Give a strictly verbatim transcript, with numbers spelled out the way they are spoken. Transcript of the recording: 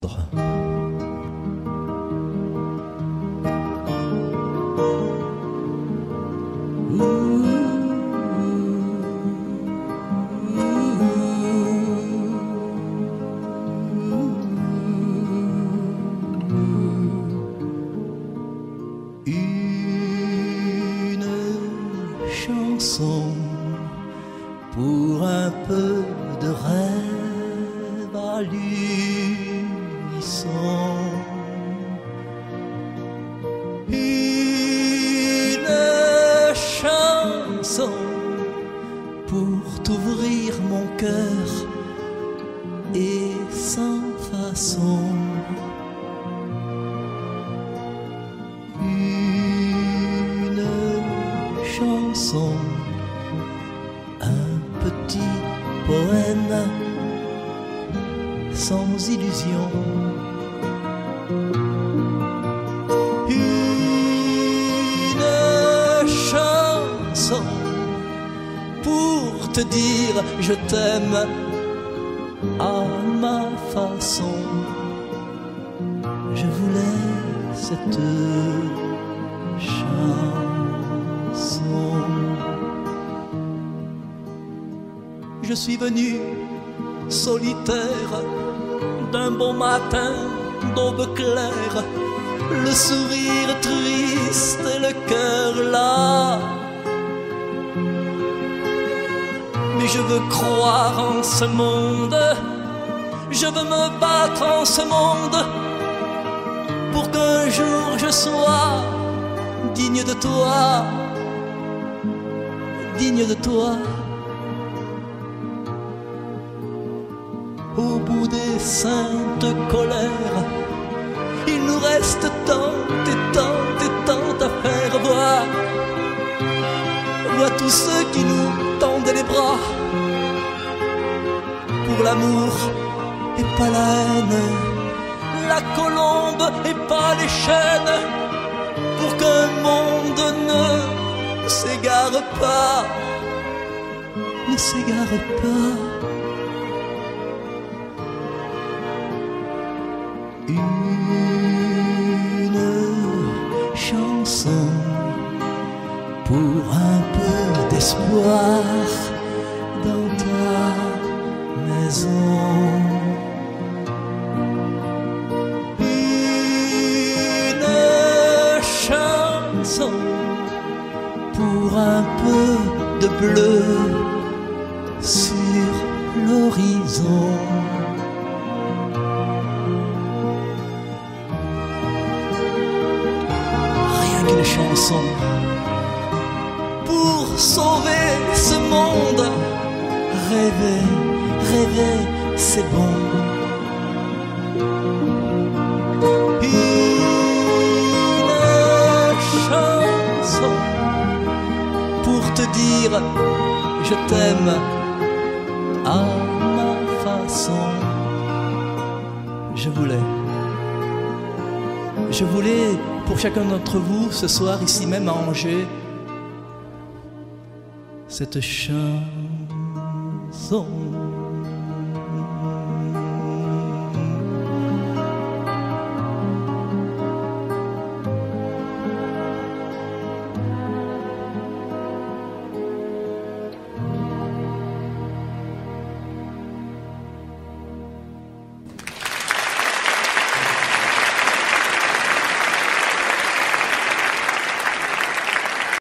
Une chanson pour un peu de rêve à l'unisson. Une chanson pour t'ouvrir mon cœur et sans façon. Une chanson, un petit poème sans illusion. Une chanson pour te dire je t'aime à ma façon. Je voulais cette chanson. Je suis venu solitaire d'un bon matin d'aube claire, le sourire triste et le cœur là. Mais je veux croire en ce monde, je veux me battre en ce monde, pour qu'un jour je sois digne de toi, digne de toi. Au bout des saintes colères, il nous reste tant et tant et tant à faire. Vois, vois tous ceux qui nous tendent les bras pour l'amour et pas la haine, la colombe et pas les chênes, pour qu'un monde ne s'égare pas, ne s'égare pas. Une chanson pour un peu d'espoir dans ta maison. Une chanson pour un peu de bleu sur l'horizon. Une chanson pour sauver ce monde. Rêver, rêver, c'est bon. Une chanson pour te dire je t'aime à ma façon. Je voulais Je voulais pour chacun d'entre vous ce soir ici même à Angers cette chanson.